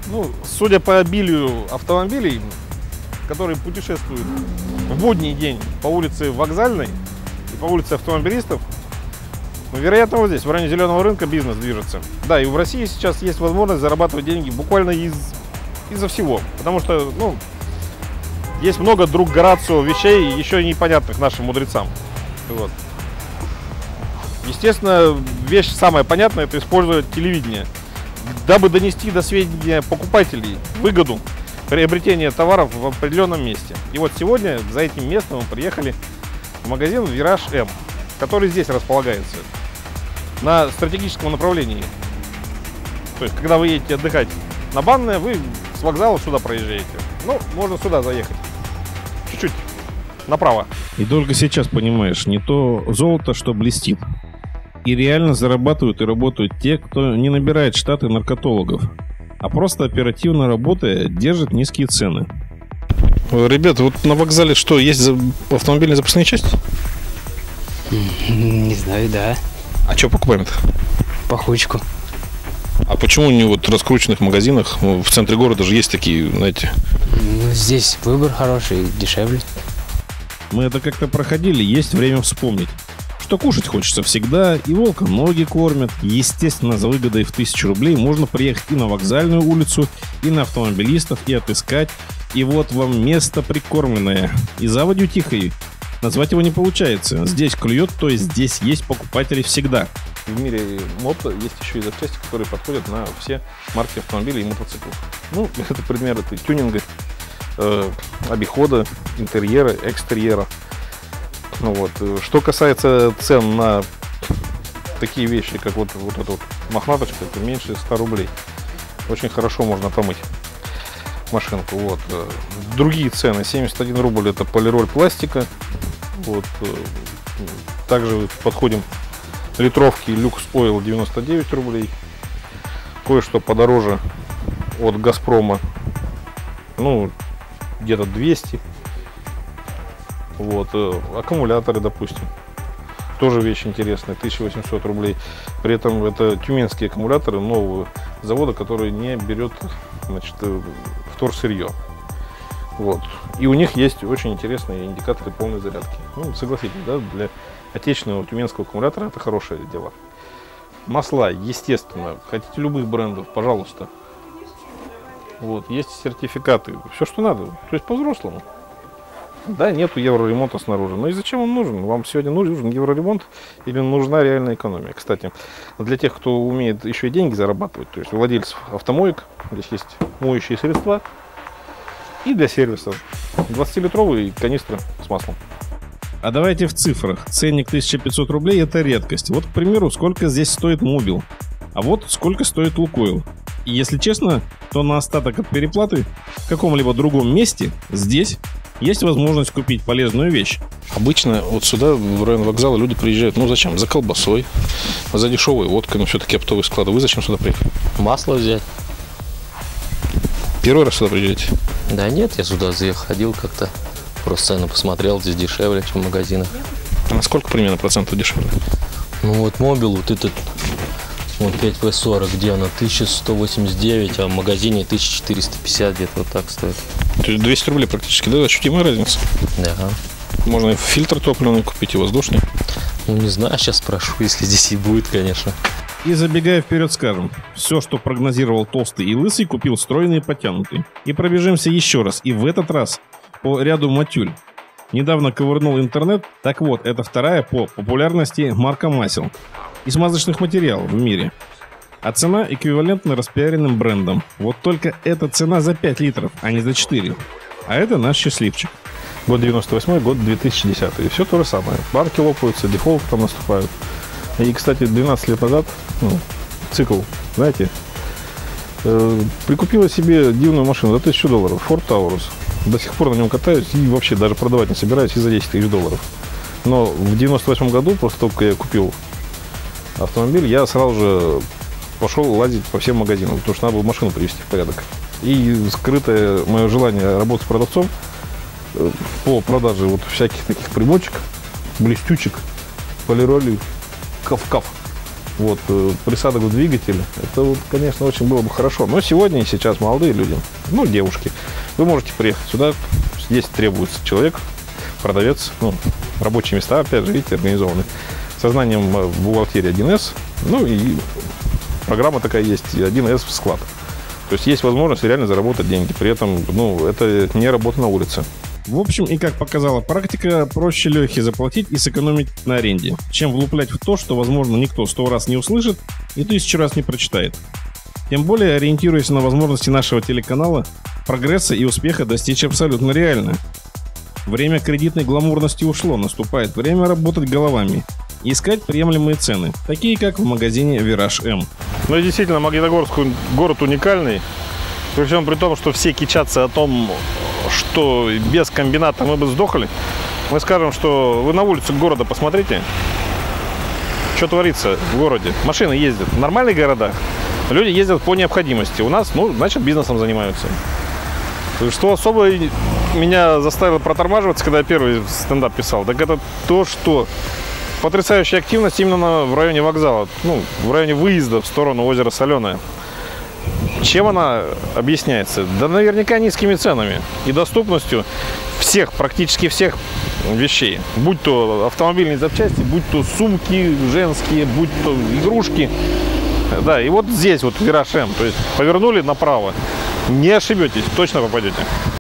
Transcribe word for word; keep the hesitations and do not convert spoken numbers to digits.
Ну, судя по обилию автомобилей, которые путешествуют в будний день по улице Вокзальной и по улице Автомобилистов, ну, вероятно, вот здесь, в районе Зеленого рынка, бизнес движется. Да, и в России сейчас есть возможность зарабатывать деньги буквально из, из-за всего. Потому что, ну, есть много друг Горацио вещей, еще непонятных нашим мудрецам. Вот. Естественно, вещь самая понятная — это использовать телевидение, дабы донести до сведения покупателей выгоду приобретения товаров в определенном месте. И вот сегодня за этим местом мы приехали в магазин Вираж М, который здесь располагается, на стратегическом направлении. То есть, когда вы едете отдыхать на Банное, вы с вокзала сюда проезжаете. Ну, можно сюда заехать. Чуть-чуть направо. И только сейчас понимаешь, не то золото, что блестит. И реально зарабатывают и работают те, кто не набирает штаты наркотологов, а просто оперативно работая, держит низкие цены. Ребята, вот на вокзале что, есть автомобильные запасные части? Не знаю, да. А что покупаем-то? Пахучку. А почему не вот в раскрученных магазинах? В центре города же есть такие, знаете... Ну, здесь выбор хороший, дешевле. Мы это как-то проходили, есть время вспомнить. Что кушать хочется всегда, и волка ноги кормят. Естественно, за выгодой в тысячу рублей можно приехать и на Вокзальную улицу, и на Автомобилистов, и отыскать. И вот вам место прикормленное. И заводью тихой. Назвать его не получается. Здесь клюет, то есть здесь есть покупатели всегда. В мире мото есть еще и запчасти, которые подходят на все марки автомобилей и мотоциклов. Ну, это примеры тюнинга, э, обихода, интерьера, экстерьера. Ну вот. Что касается цен на такие вещи, как вот, вот эта вот мохнаточка, это меньше ста рублей. Очень хорошо можно помыть машинку. Вот. Другие цены: семьдесят один рубль это полироль пластика. Вот. Также подходим литровки Люкс Ойл девяносто девять рублей. Кое-что подороже от Газпрома, ну, где-то двести. Вот. Аккумуляторы, допустим, тоже вещь интересная, тысяча восемьсот рублей. При этом это тюменские аккумуляторы нового завода, который не берет, значит, вторсырье. Вот. И у них есть очень интересные индикаторы полной зарядки. Ну, согласитесь, да, для отечественного тюменского аккумулятора это хорошее дело. Масла, естественно, хотите любых брендов, пожалуйста. Вот, есть сертификаты, все, что надо, то есть по-взрослому. Да, нету евроремонта снаружи. Но и зачем он нужен? Вам сегодня нужен евроремонт или нужна реальная экономия? Кстати, для тех, кто умеет еще и деньги зарабатывать, то есть владельцев автомоек, здесь есть моющие средства. И для сервисов двадцатилитровые канистры с маслом. А давайте в цифрах. Ценник тысяча пятьсот рублей — это редкость. Вот, к примеру, сколько здесь стоит Мобил. А вот сколько стоит Лукойл. И если честно, то на остаток от переплаты в каком-либо другом месте здесь есть возможность купить полезную вещь. Обычно вот сюда, в район вокзала, люди приезжают, ну зачем? За колбасой, за дешевой водкой, но все-таки оптовые склады. Вы зачем сюда приехали? Масло взять. Первый раз сюда приезжаете? Да нет, я сюда заходил как-то. Просто цены посмотрел, здесь дешевле, чем в магазинах. А на сколько примерно процентов дешевле? Ну вот Мобил, вот этот, вот пять вэ сорок, где она? тысяча сто восемьдесят девять, а в магазине тысяча четыреста пятьдесят, где-то вот так стоит. То есть двести рублей практически, да? Ощутимая разница? Да. Можно и фильтр топливный купить, и воздушный. Ну не знаю, сейчас спрошу, если здесь и будет, конечно. И забегая вперед, скажем, все, что прогнозировал толстый и лысый, купил стройный и потянутый. И пробежимся еще раз, и в этот раз по ряду матюль. Недавно ковырнул интернет, так вот, это вторая по популярности марка масел и смазочных материалов в мире. А цена эквивалентна распиаренным брендам. Вот только эта цена за пять литров, а не за четыре. А это наш счастливчик. Год девяносто восьмой, год две тысячи десятый. И все то же самое. Банки лопаются, дефолты там наступают. И, кстати, двенадцать лет назад, ну, цикл, знаете, э, прикупила себе дивную машину за тысячу долларов, Ford Taurus. До сих пор на нем катаюсь и вообще даже продавать не собираюсь, и за десять тысяч долларов. Но в девяносто восьмом году, после того, как я купил автомобиль, я сразу же пошел лазить по всем магазинам, потому что надо было машину привести в порядок. И скрытое мое желание работать продавцом по продаже вот всяких таких примочек, блестючек, полироли, кав-кав. вот, присадок в двигатель, это, вот, конечно, очень было бы хорошо. Но сегодня и сейчас молодые люди, ну, девушки, вы можете приехать сюда, здесь требуется человек, продавец, ну, рабочие места, опять же, видите, организованы. Со знанием бухгалтерии один эс, ну и программа такая есть, один эс в склад. То есть есть возможность реально заработать деньги. При этом, ну, это не работа на улице. В общем, и как показала практика, проще Лехе заплатить и сэкономить на аренде, чем влуплять в то, что, возможно, никто сто раз не услышит и тысячу раз не прочитает. Тем более, ориентируясь на возможности нашего телеканала, прогресса и успеха достичь абсолютно реально. Время кредитной гламурности ушло, наступает время работать головами и искать приемлемые цены, такие как в магазине Вираж М. Ну и действительно, Магнитогорск город уникальный. Причем при том, что все кичатся о том, что без комбината мы бы сдохли. Мы скажем, что вы на улицу города посмотрите, что творится в городе. Машины ездят в нормальных городах, люди ездят по необходимости. У нас, ну, значит, бизнесом занимаются. Что особо меня заставило протормаживаться, когда я первый стендап писал, так это то, что потрясающая активность именно в районе вокзала, ну, в районе выезда в сторону озера Соленое. Чем она объясняется? Да наверняка низкими ценами и доступностью всех, практически всех вещей. Будь то автомобильные запчасти, будь то сумки женские, будь то игрушки. Да, и вот здесь вот Вираж М, то есть повернули направо, не ошибетесь, точно попадете.